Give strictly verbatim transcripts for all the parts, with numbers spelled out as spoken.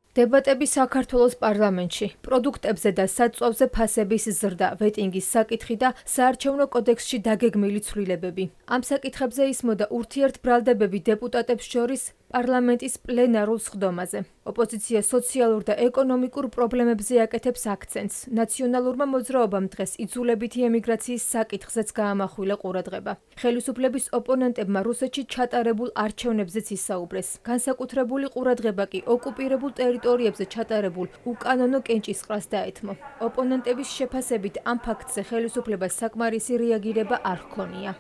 დებატები საქართველოს პარლამენტში, პროდუქტებზე და საწვავზე ფასების ზრდა, ვეტინგის საკითხი და საარჩევნო კოდექსში დაგეგმილი ცვლილებები. Ამ საკითხებზე ისმოდა ურთიერთბრალდებები დეპუტატებს შორის პარლამენტის პლენარულ სხდომაზე. ოპოზიცია სოციალურ და ეკონომიკურ პრობლემებზე აკეთებს აქცენტს. ნაციონალურმა მოძრაობამ დღეს იძულებითი ემიგრაციის საკითხზეც გაამახვილა ყურადღება. ხელისუფლების ოპონენტებმა რუსეთში ჩატარებულ არჩევნებზეც ისაუბრეს. განსაკუთრებული ყურადღება კი ოკუპირებულ ტერიტორიებზე ჩატარებულ უკანონო კენჭისყრას დაეთმო. ოპონენტების შეფასებით ამ ფაქტზე ხელისუფლებას საკმარისი რეაგირება არ ჰქონია.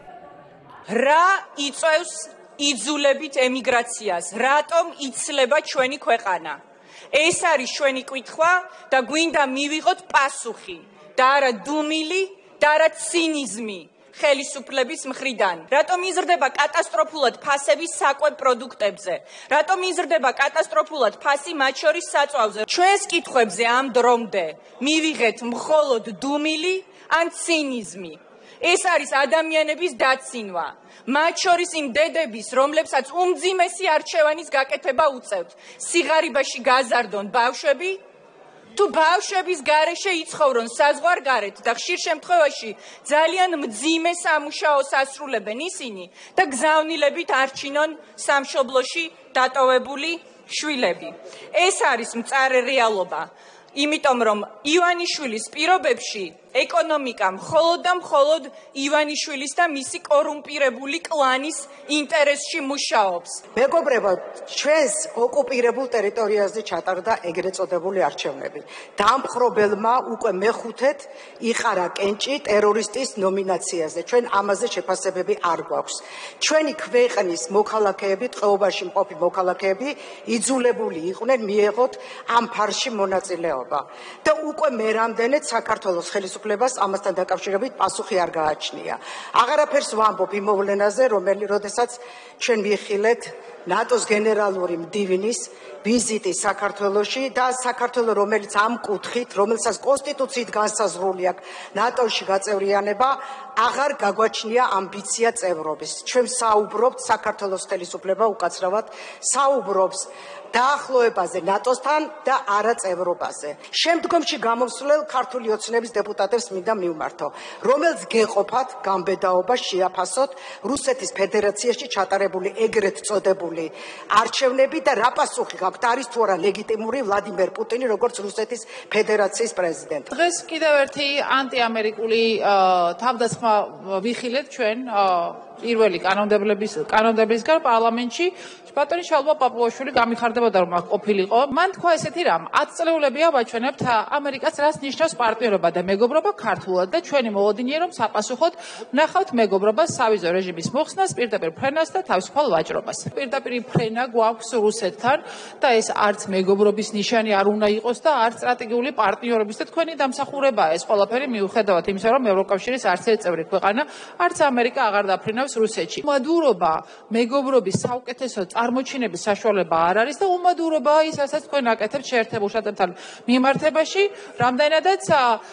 რა იწევს იძულებით ემიგრაციას, რატომ იცლება ჩვენი ქვეყანა? ეს არის ჩვენი კითხვა და გვინდა მივიღოთ პასუხი და არა დუმილი და არა ცინიზმი ხელისუფლების მხრიდან. რატომ იზრდება კატასტროფულად ფასები საკვებ პროდუქტებზე? რატომ იზრდება კატასტროფულად ფასი მათ შორის საწვავზე? ჩვენს კითხვებზე ამ დრომდე მივიღეთ მხოლოდ დუმილი ან ცინიზმი. ეს არის ადამიანების დაცინვა. მათ შორის იმ დედების, რომლებსაც უმძიმესი არჩევანის გაკეთება უწევთ. სიღარიბაში გაზარდონ ბავშვები, თუ ბავშვების გარეშე იცხოვრონ საზღვარგარეთ და ხშირ შემთხვევაში ძალიან მძიმე სამუშაოს ასრულებენ ისინი და გზავნილებით არჩინონ სამშობლოში დატოვებული შვილები. ეს არის მწარე რეალობა. იმიტომ რომ ივანიშვილის პირობებში ეკონომიკა მხოლოდ და მხოლოდ ივანიშვილის და მისი კორუმპირებული კლანის ინტერესში მუშაობს. მეგობრებო, ჩვენს ოკუპირებულ ტერიტორიაზე ჩატარდა ეგრეთ წოდებული არჩევნები. დამპყრობელმა უკვე მეხუთედ იყარა კენჭი ტერორისტის ნომინაციაზე. ჩვენ ამაზე შეფასებები არ გვაქვს. ჩვენი ქვეყნის მოქალაქეები, ტყვეობაში მყოფი მოქალაქეები იძულებული იყვნენ მიეღოთ ამ ფარში მონაწილეობა. და უკვე მე რამდენად საქართველოს ხელისუფლებას ამასთან დაკავშირებით პასუხი არ გააჩნია. აღარაფერს ვამბობ იმ მოვლენაზე, რომელი როდესაც ჩვენ ვიხილეთ ნატოს გენერალური მდივნის ვიზიტი საქართველოში და საქართველოს რომელიც ამ კუთხით, რომელსაც კონსტიტუციით განსაზღვრული აქვს ნატოში გაწევრიანება, აღარ გაგვაჩნია ამბიცია წევრობის. ჩვენ საუბრობთ საქართველოს ხელისუფლება უკაცრავად საუბრობს დაახლოებაზე ნატოსთან და არა წევრობაზე. შემდგომში გამოსვლელ ქართული ოცნების დეპუტატებს მინდა მივმართო, რომელს გეყოფათ გამბედაობა შეაფასოთ რუსეთის ფედერაციაში ჩატარებული ეგრეთ წოდებული არჩევნები და რა პასუხი გაქვთ, არის თუ არა ლეგიტიმური ვლადიმერ პუტინი როგორც რუსეთის ფედერაციის პრეზიდენტი. დღეს კიდევ ერთი ანტიამერიკული თავდასხმა ვიხილეთ ჩვენ პირველი კანონმდებლების კანონმდებლისგან პარლამენტში. ბატონი შალვა პაპუაშვილი გამიხარდებოდა რომ აქ ყოფილიყო. მან თქვა ესეთი რამ, ათწლეულებია ვაჩვენებთ ამერიკას რას ნიშნავს პარტნიორობა და მეგობრობა ქართულად და ჩვენი მოლოდინია რომ საპასუხოდ ვნახავთ მეგობრობას, სავიზო რეჟიმის მოხსნას, პირდაპირ ფრენას და თავისუფალ ვაჭრობას. პირდაპირ ფრენა გვაქვს რუსეთთან და ეს არც მეგობრობის ნიშანი არ უნდა იყოს და არც სტრატეგიული პარტნიორობის და თქვენი დამსახურებაა ეს ყველაფერი მიუხედავად იმისა რომ ევროკავშირის არც ერთ წევრი ქვეყანა, არც ამერიკა აღარ დაფრინავს რუსეთში. უმადურობა მეგობრობის საუკეთესო წარმოჩინების საშუალება არ არის და უმადურობაა ის, რასაც თქვენ აკეთებთ შეერთებულ შტატებთან მიმართებაში, რამდენადაც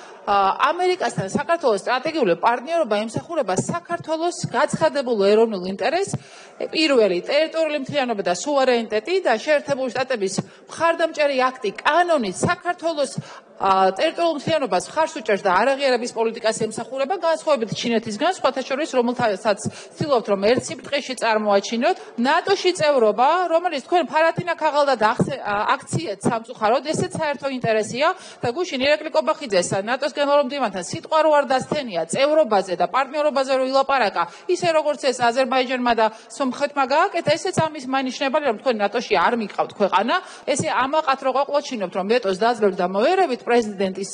ამერიკასთან საქართველოს სტრატეგიული პარტნიორობა ემსახურება საქართველოს გაცხადებულ ეროვნულ ინტერესს, პირველი ტერიტორიული მთლიანობა და სუვერენიტეტი და შეერთებული შტატების მხარდამჭერი აქტი კანონით საქართველოს ტერიტორიულ მთლიანობას მხარს უჭერს და არაღიარების პოლიტიკას ემსახურება, განსხვავებით ჩინეთისგან, სხვათა შორის, რომელთაც ცდილობთ რომ ერთ სიბრტყეში წარმოაჩინოთ, ნატოში წევრობა, რომელიც თქვენ ფარატინა ქაღალდად აქციეთ სამწუხაროდ, ესეც საერთო ინტერესია და გუშინ ირაკლი კობახიძეს ნატოს გენერალურ მდივანთან სიტყვა რო არ დასცენია წევრობაზე და პარტნიორობაზე რო ილაპარაკა, ისე როგორც ეს აზერბაიჯანმა და სომხეთმა გააკეთა, ესეც ამის მანიშნებაა, რომ თქვენ ნატოში არ მიყავთ ქვეყანა, ესე ამაყად რო ყვაყლოჩინებთ, რომ ვეტოს დაძლევთ და მოერევით პრეზიდენტის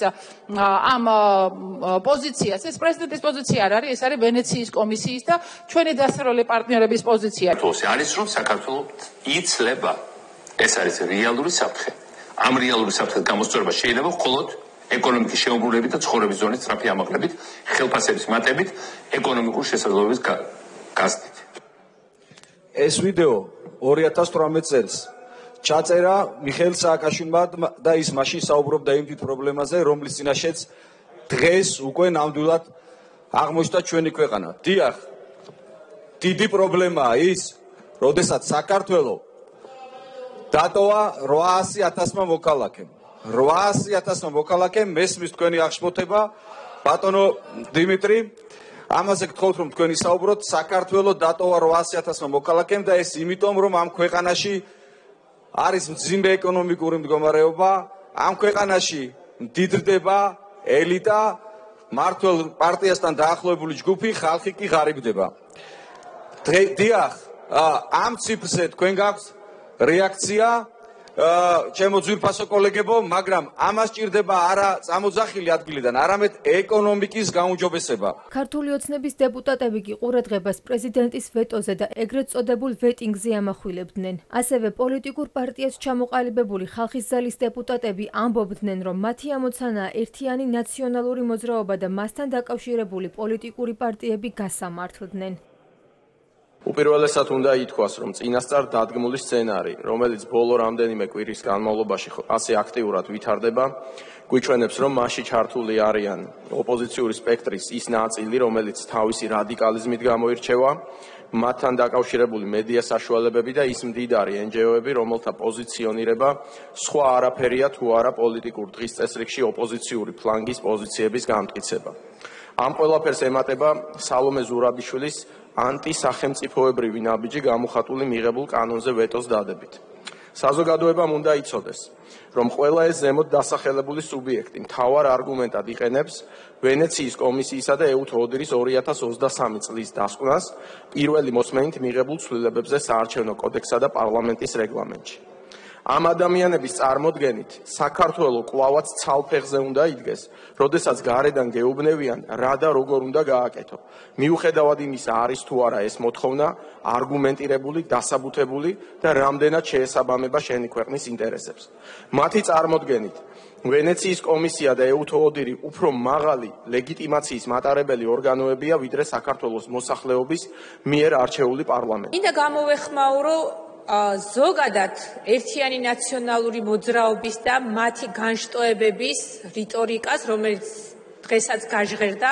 ამ პოზიციას. ეს პრეზიდენტის პოზიცია არ არის, ეს არის ვენეციის კომისიის და ჩვენი დასწრებული პარტნიორების პოზიცია. არის რომ საქართველოს იცლება. ეს არის რეალური საფრთხე. ამ რეალური საფრთხეს გამოსწორება შეიძლება მხოლოდ ეკონომიკის შეუმრავლებით და ცხოვრების ზონის სწრაფი ამაღლებით, ხელფასების მატებით, ეკონომიკური შესაძლებლობის გაზრდით. ეს ვიდეო ორი ათას თვრამეტ წელს ჩაწერა მიხეილ სააკაშვილმა და ის მაშინ საუბრობდა იმ პრობლემაზე, რომლის წინაშეც დღეს უკვე ნამდვილად აღმოჩნდა ჩვენი ქვეყანა. დიახ, დიდი პრობლემაა ის, როდესაც საქართველოს დატოვა რვაასი ათასმა მოქალაქემ. რვაასი ათასმა მოქალაქემ მესმის თქვენი აღშფოთება, ბატონო დიმიტრი, ამაზე გთხოვთ რომ თქვენი საუბროთ, საქართველოს დატოვა რვაასი ათასმა მოქალაქემ და ეს იმიტომ რომ ამ ქვეყანაში არის მძიმე ეკონომიკური მდგომარეობა, ამ ქვეყანაში მდიდრდება ელიტა, მართლ პარტიასთან დაახლოებული ჯგუფი, ხალხი კი ღარიბდება. დიახ, ამ ციფრზე თქვენ გაქვთ რეაქცია, ჩემო ძვირფასო კოლეგებო, მაგრამ ამას ჭირდება არა წამოძახილი ადგილიდან, არამედ ეკონომიკის გაუმჯობესება. ქართული ოცნების დეპუტატები კი ყურადღებას პრეზიდენტის ვეტოზე და ეგრეთ წოდებულ ვეტინგზე ამახვილებდნენ. ასევე პოლიტიკურ პარტიას ჩამოყალიბებული ხალხის ზალის დეპუტატები ამბობდნენ, რომ მათი ამოცანაა ერთიანი ნაციონალური მოძრაობა და მასთან დაკავშირებული პოლიტიკური პარტიები გასამართლდნენ. უპირველესად უნდა ითქვას, რომ წინასწარ დადგმული სცენარი, რომელიც ბოლო რამდენიმე კვირის განმავლობაში ასე აქტიურად ვითარდება, გვიჩვენებს, რომ მასში ჩართული არიან ოპოზიციური სპექტრის ის ნაწილი, რომელიც თავისი რადიკალიზმით გამოირჩევა, მათთან დაკავშირებული მედია საშუალებები და ის მდიდარი εν ჯი ო-ები, რომელთა პოზიციონირება სხვა არაფერია თუ არა პოლიტიკურ დღის წესრიგში ოპოზიციური ფლანგის პოზიციების გამტკიცება. ამ ყველაფერს ემატება სალომე ზურაბიშვილის ანტისახელმწიფოებრივი ნაბიჯი გამოხატული მიღებულ კანონზე ვეტოს დადებით. საზოგადოებამ უნდა იცოდეს, რომ ყველა ეს ზემოთ დასახელებული სუბიექტი მთავარ არგუმენტად იყენებს ვენეციის კომისიისა და ეუთო ოდირის ორი ათას ოცდასამი წლის დასკვნას პირველი მოსმენით მიღებულ ცვლილებებზე საარჩევნო კოდექსსა და პარლამენტის რეგლამენტში. ამ ადამიანების წარმოდგენით საქართველოს კვლავაც ცალფეხზე უნდა იდგეს, როდესაც გარედან გეუბნევიან რა და როგორ უნდა გააკეთო. მიუხედავად იმისა, არის თუ არა ეს მოთხოვნა არგუმენტირებული, დასაბუთებული და რამდენად შეესაბამება შენი ქვეყნის ინტერესებს. მათი წარმოდგენით ვენეციის კომისია და ეუთო ოდირი უფრო მაღალი ლეგიტიმაციის მატარებელი ორგანოებია, ვიდრე საქართველოს მოსახლეობის მიერ არჩეული პარლამენტი. მინდა გამოვეხმაურო ზოგადად ერთიანი ნაციონალური მოძრაობის და მათი განშტოებების რიტორიკას, რომელიც დღესაც გაჟღერდა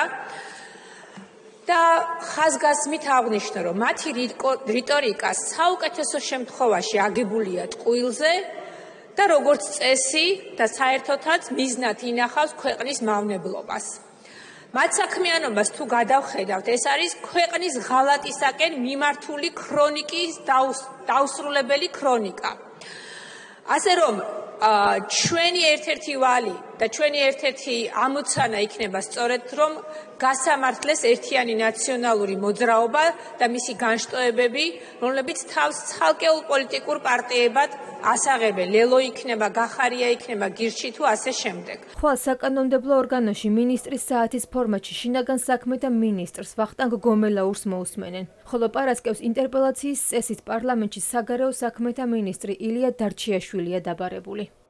და ხაზგასმით აღნიშნა, რომ მათი რიტორიკა საუკეთესო შემთხვევაში აგებულია ტყუილზე და როგორც წესი და საერთოდაც მიზნად ინახავს ქვეყნის მავნებლობას. მათ საქმიანობას თუ გადავხედავთ, ეს არის ქვეყნის ღალატისაკენ მიმართული ქრონიკის დაუსრულებელი ქრონიკა. ასე რომ ჩვენი ერთ-ერთი ვალი და ჩვენი ერთ-ერთი ამოცანა იქნება სწორედ, რომ გასამართლეს ერთიანი ნაციონალური მოძრაობა და მისი განშტოებები, რომლებიც თავს ცალკეულ პოლიტიკურ პარტიებად ასაღებენ, ლელო იქნება, გახარია იქნება, გირჩი თუ ასე შემდეგ. ხვალ საკანონმდებლო ორგანოში მინისტრის საათის ფორმატში შინაგან საქმეთა მინისტრს ვახტანგ გომელაურს მოусმენენ. ხოლო პარასკევს ინტერპელაციის წესით პარლამენტში საგარეო საქმეთა მინისტრი ილია დარჩიაშვილია დაბარებული.